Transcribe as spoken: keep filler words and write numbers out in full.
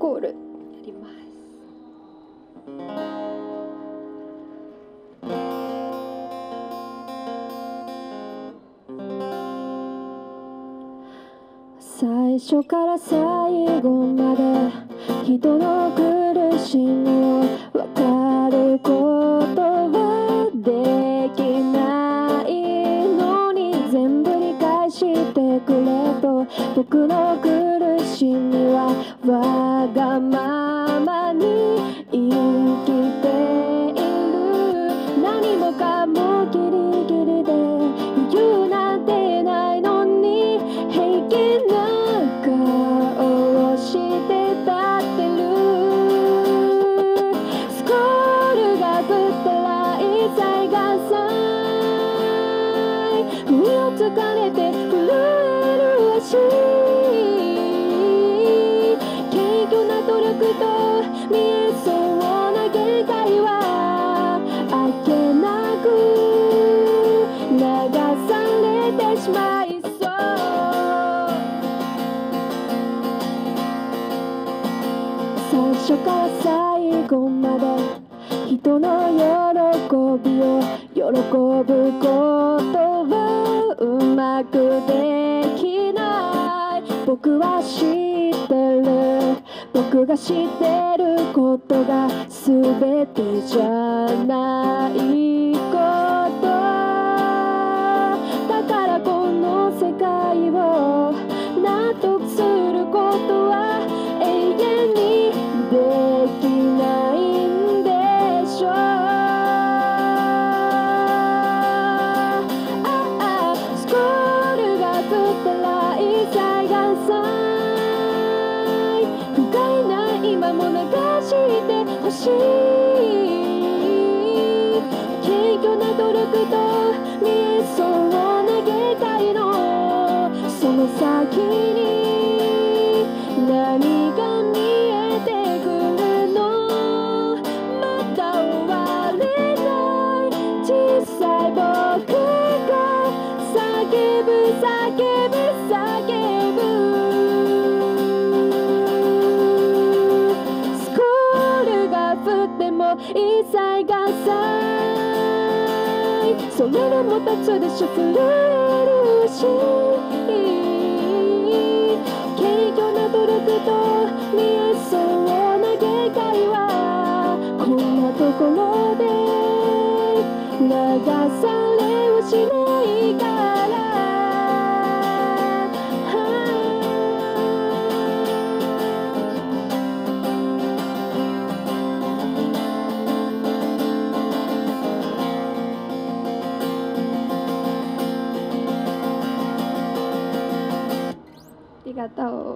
コールやります。最初から最後まで人の苦しみを分かることはできないのに、全部理解してくれと僕の苦しみはわがままに生きている。何もかもギリギリで言うなんてないのに、平気な顔をして立ってる。スコールが降ったら一切がさい、不意をつかれて震える足、謙虚な努力と見えそうな限界はあっけなく流されてしまいそう。最初から最後まで人の喜びを喜ぶことはうまくできない。僕は知ってる。僕が知ってることが全てじゃないことだから、この世界を納得することは永遠にできないんでしょう。ああ、スコールが降ったら一切がさい、不甲斐ない今も流してほしい。謙虚な努力と見えそうな限界のその先に何が見えてくるの。まだ終われない小さい僕が叫ぶ叫ぶ叫ぶ。スコールが降っても一切がさい、それでも立つでしょ震えるし、謙虚な努力と見えそうな限界はこんなところで流されはしないから。ありがとう。